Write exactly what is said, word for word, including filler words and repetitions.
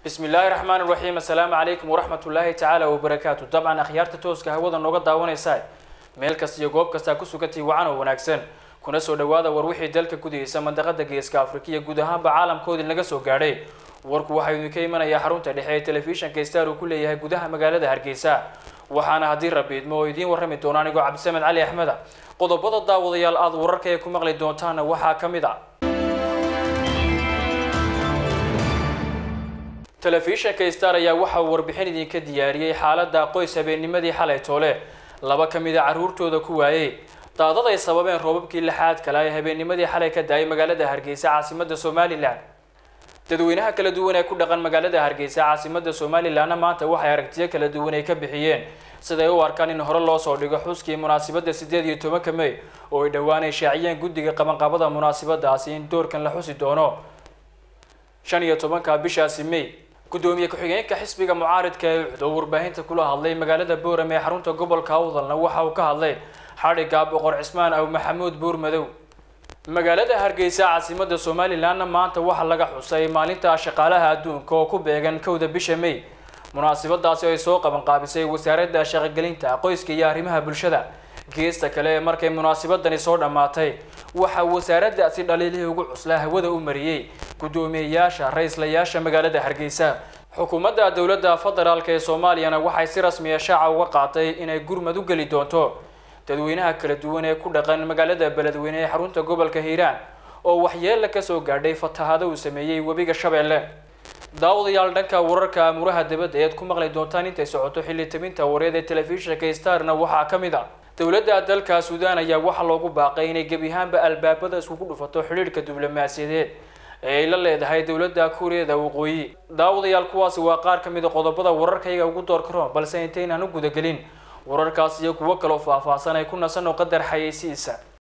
بسم الله الرحمن الرحيم. السلام عليكم ورحمة الله تعالى وبركاته. طبعا أخيارت توسك هودا نوغا داوانيساي meel kasta iyo goob kasta ku sugantii wacan oo wanaagsan kuna soo dhawaada war wixii dalka gudaysa mandaqada geeska Afrika iyo guud ahaanba caalamkooda laga soo gaadhay warku waxa uu ka imanayaa xarunta dhexe ee telefishinka Star oo ku leeyahay gudaha magaalada Hargeysa waxaana hadii rabiidmo oo idin warrami doona anigu Cabdisamed Cali Axmed qodobada daawadayaal aad wararka ay ku maqli doontaan waxa kamid ah telefishinka Star ayaa waxa uu warbixin idin ka diyaariyay xaaladda qoys habeennimadii xalay toole laba kamid ah caruurtooda ku waayay daadad ay sababeen roobabkii lixaad kale ee habeennimadii xalay ka daayay magaalada Hargeysa caasimadda Soomaaliland dadweynaha kala duwan ee ku dhaqan magaalada Hargeysa caasimadda Soomaaliland maanta waxay aragtiyo kala duwan ay ka bixiyeen sida ay u arkaan in hore loo soo dhigo xuskii munaasabadda sideed iyo toban May oo ay dhawaan ay shaaciyeen guddiga qabanqaabada munaasabadaasi in doorkan la xusi doono shan iyo toban bishaasi May gudoomiye ku-xigeenka xisbiga mucaaradka ee wuxuu warbaahinta kula hadlay magaalada Boorame ee xarunta gobolka Awdalna waxa uu ka hadlay xariga Boqor Cismaan aw Maxamuud Buurmadow magaalada Hargeysa caasimadda Soomaaliland maanta waxa laga xusay maalinta shaqaalaha adduunka oo ku beegan kowda bisha May munaasabadaasi ay soo qaban qaabisay wasaaradda shaqo-gelinta qoyska iyo arrimaha bulshada geesta kale markay munaasabadani soo dhamaatay waxa wasaaradda si dhaliilihii ugu cuslaa hawada u mariyay gudoomiyayaasha ra'iislayaasha magaalada Hargeysa xukuumadda dawladda federaalka ee Soomaaliya waxay si rasmi ah shaaca uga qaatay inay gurmad u gali doonto dadweynaha kala duwan ee ku dhaqan magaalada Beledweyne ee xarunta gobolka Hiiraan oo waxyeello ka soo gaadhay fatahaado uu sameeyay webiga Shabeelle daawadayaal dhanka wararka muraha dibadda ee ku maqlay doontaan intay socoto xilli tabinta wareed ee telefishinka Starna waxa kamid ah dawladda dalka Suudaan ayaa waxa loogu baaqay inay gabi ahaanba albaabada isku dhufato xiriirka diblomaasiyadeed ee la leedahay dawladda Kuuriyada Waqooyi daawadayaal kuwaas waa qaar kamid ah qodobada wararkayga ugu door karo balse intaynaan u guda galin wararkaas iyo kuwa kale oo faahfaahsan ay ku nasan oo qadar xayeysiisa